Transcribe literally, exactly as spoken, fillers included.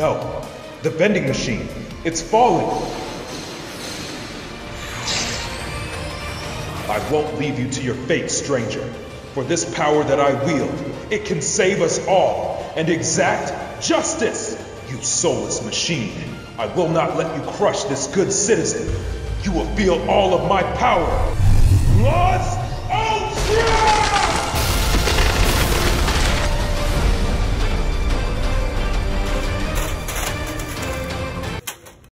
No, the vending machine. It's falling. I won't leave you to your fate, stranger. For this power that I wield, it can save us all and exact justice. You soulless machine, I will not let you crush this good citizen. You will feel all of my power. Plus Ultra!